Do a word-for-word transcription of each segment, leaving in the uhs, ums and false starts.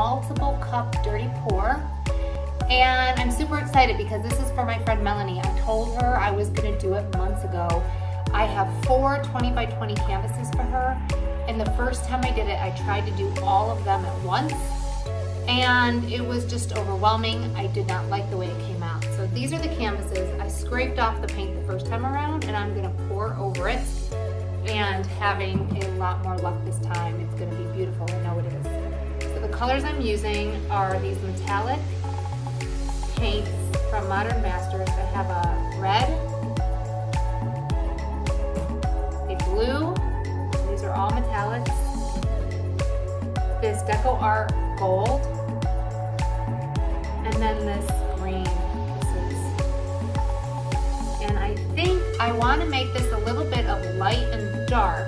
multiple cup dirty pour. And I'm super excited because this is for my friend Melanie. I told her I was gonna do it months ago. I have four twenty by twenty canvases for her. And the first time I did it, I tried to do all of them at once. And it was just overwhelming. I did not like the way it came out. So these are the canvases. I scraped off the paint the first time around and I'm gonna pour over it. And having a lot more luck this time. It's gonna be beautiful, I know it is. So the colors I'm using are these metallic paints from Modern Masters. I have a red, a blue, these are all metallics, this Deco Art gold, and then this green. This is, and I think I want to make this a little bit of light and dark,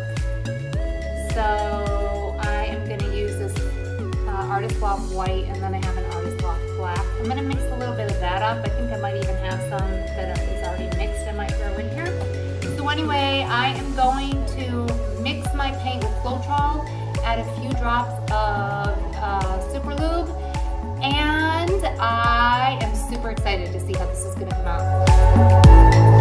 so I am going to use this uh, Artist Loft white, and then I have an Artist Loft black. I'm going to mix a little bit of that up. I think I might even have some that is already mixed I might throw in here. So anyway, I am going to mix my paint with Floetrol, add a few drops of uh, Super Lube, and I am super excited to see how this is going to come out.